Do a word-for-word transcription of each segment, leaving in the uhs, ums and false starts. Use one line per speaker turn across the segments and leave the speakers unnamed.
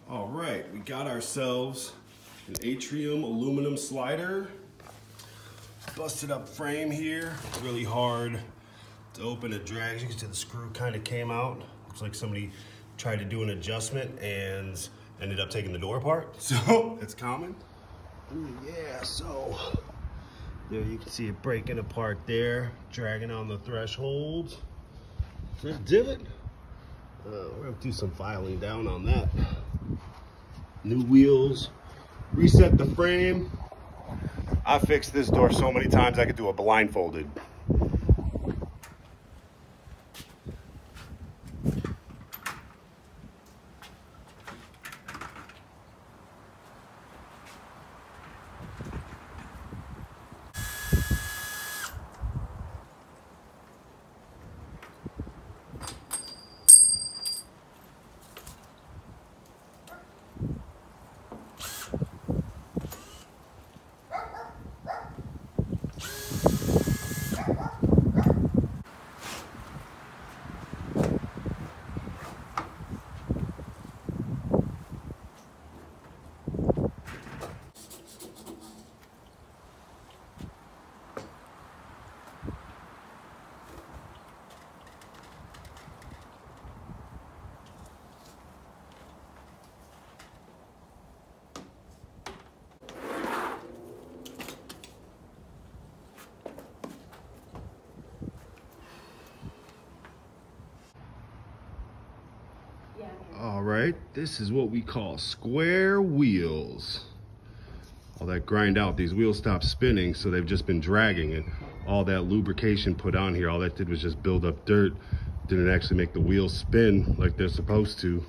All right, we got ourselves an Atrium aluminum slider. Busted up frame here, really hard to open. It drags. You can see the screw kind of came out. Looks like somebody tried to do an adjustment and ended up taking the door apart. So it's common. Ooh, yeah, so there you can see it breaking apart there, dragging on the threshold. This divot. Uh, we're gonna do some filing down on that. New wheels, reset the frame. I fixed this door so many times I could do a blindfolded. All right, this is what we call square wheels. All that grind out, these wheels stop spinning, so they've just been dragging it. All that lubrication put on here, all that did was just build up dirt. Didn't actually make the wheels spin like they're supposed to.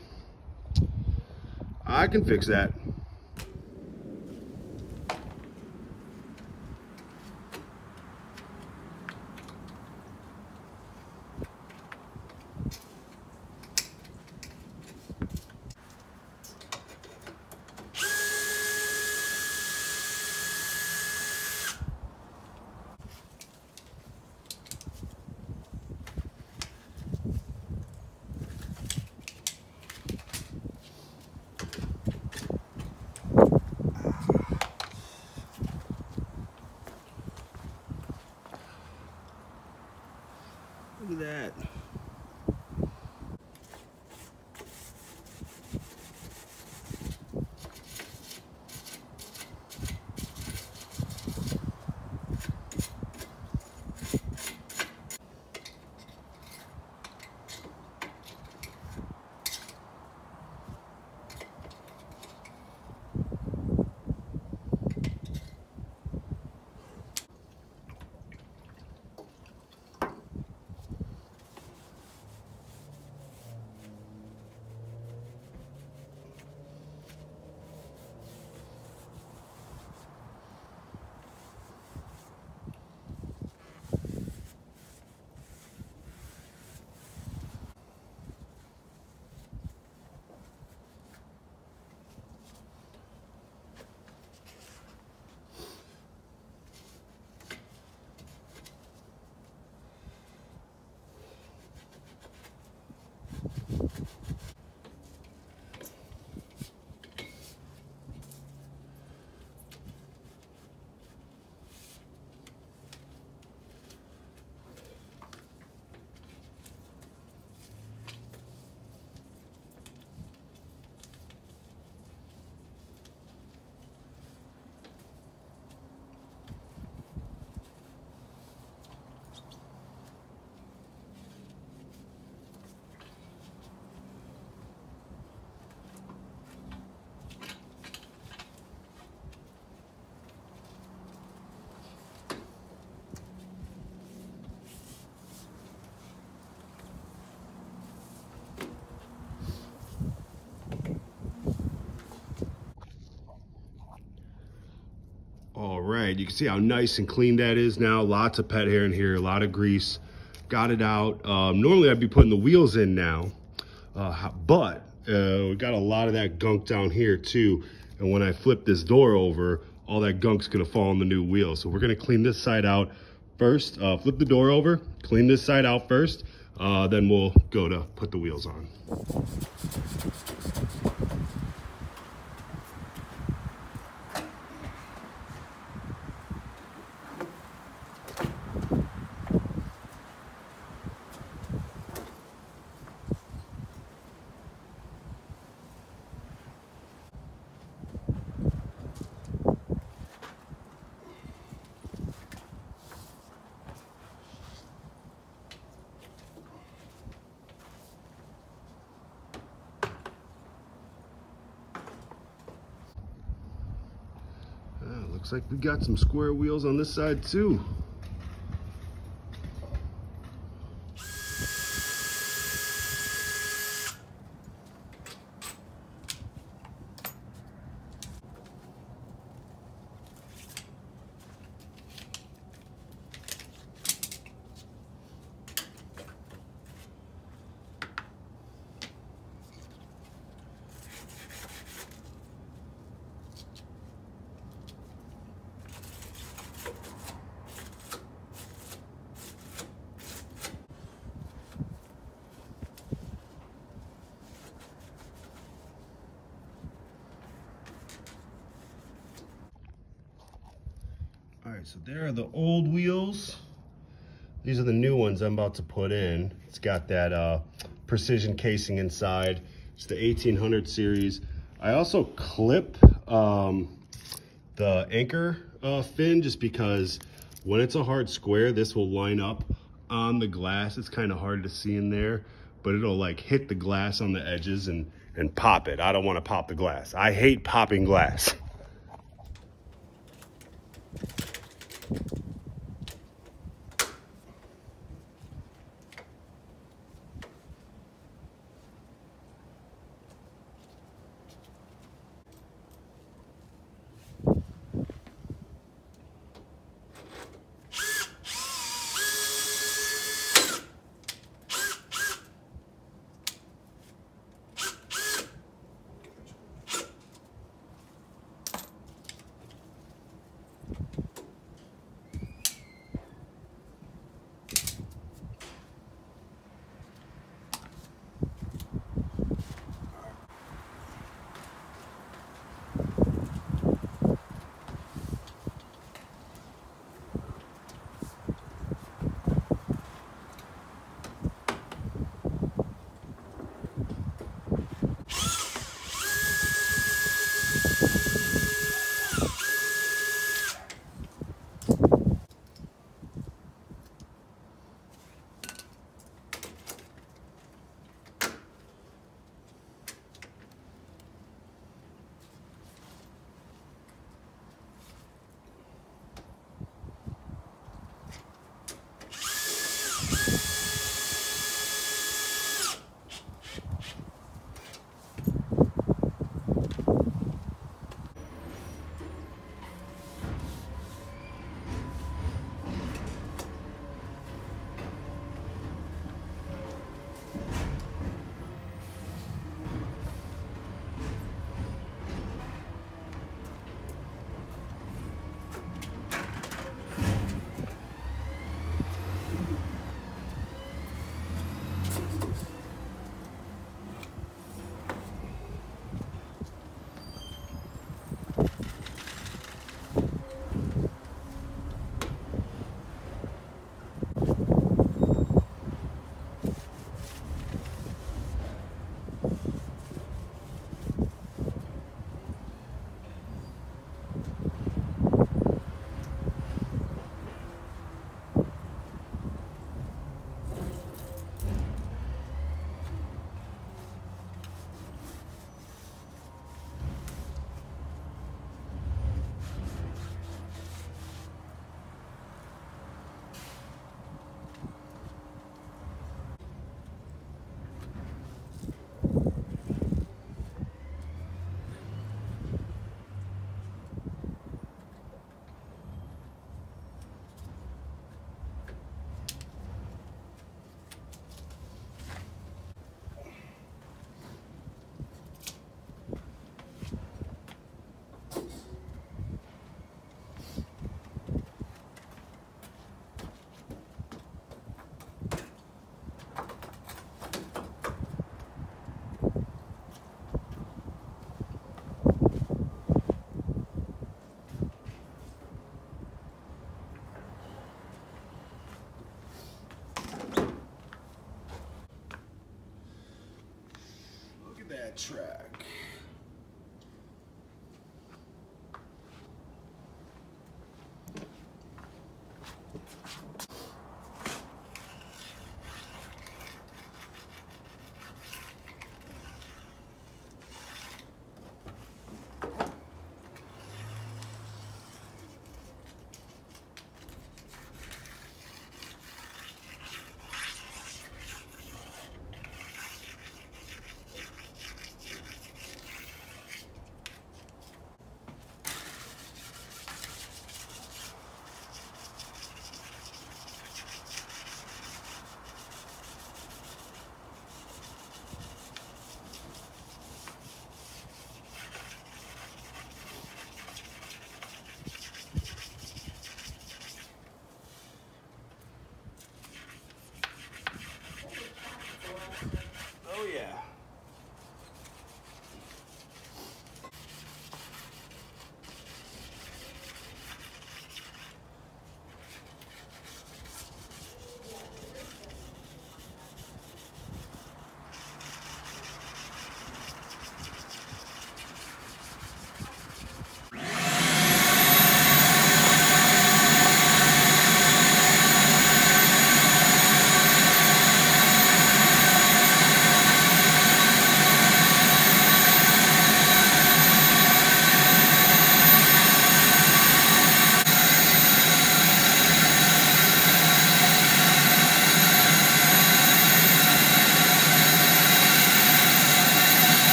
I can fix that. Look at that. All right, you can see how nice and clean that is now. Lots of pet hair in here, a lot of grease. Got it out. Um, normally I'd be putting the wheels in now, uh, but uh, we got a lot of that gunk down here too. And when I flip this door over, all that gunk's gonna fall on the new wheel. So we're gonna clean this side out first, uh, flip the door over, clean this side out first, uh, then we'll go to put the wheels on. Looks like we got some square wheels on this side too. All right, so there are the old wheels. These are the new ones I'm about to put in. It's got that uh, precision casing inside. It's the eighteen hundred series. I also clip um, the anchor uh, fin just because when it's a hard square, this will line up on the glass. It's kind of hard to see in there, but it'll like hit the glass on the edges and, and pop it. I don't want to pop the glass. I hate popping glass. That track.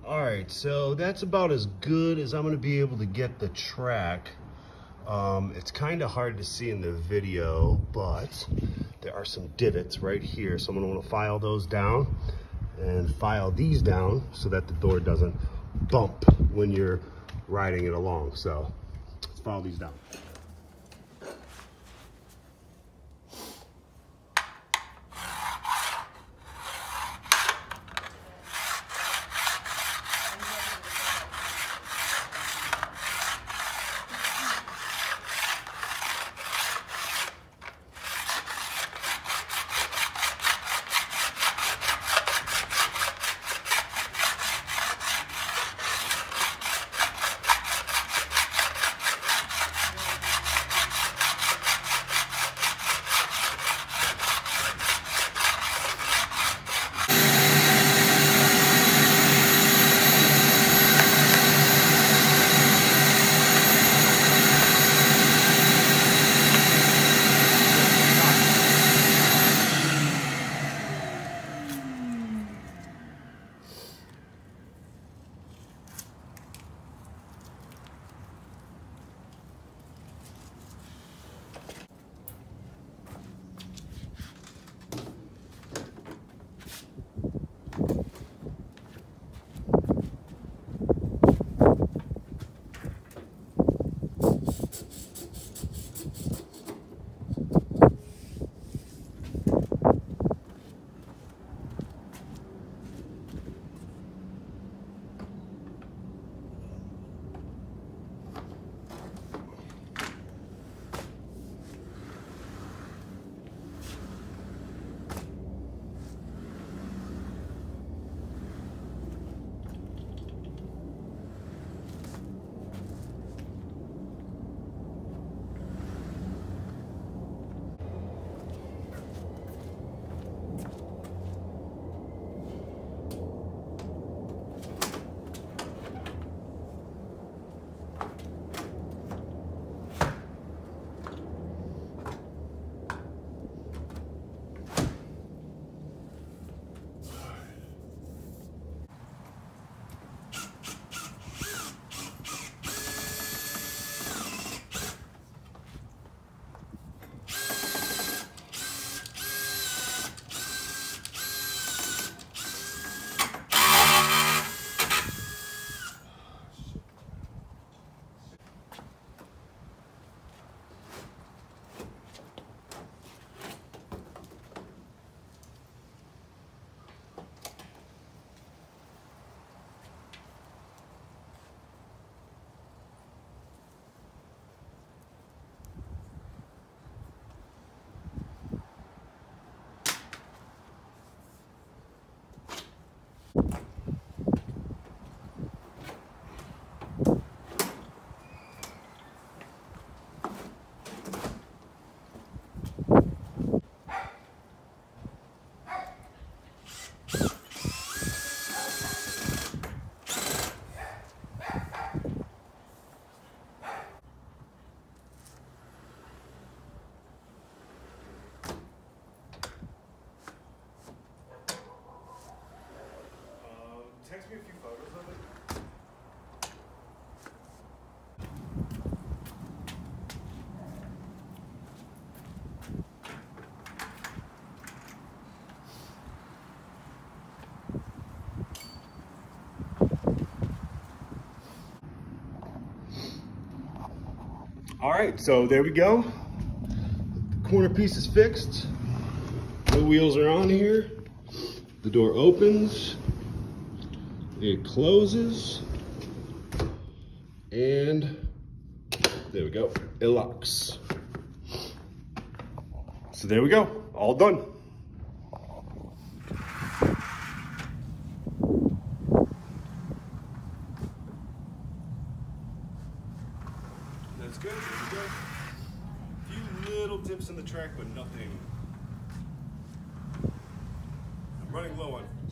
All right, so that's about as good as I'm gonna be able to get the track. Um, it's kind of hard to see in the video, but there are some divots right here. So I'm gonna wanna file those down and file these down so that the door doesn't bump when you're riding it along. So let's file these down.
Text me a few photos of it.
All right, so there we go. The corner piece is fixed. The wheels are on here. The door opens. It closes. And there we go. It locks. So there we go. All done.
That's good. That's good. A few little dips in the track, but nothing. I'm running low on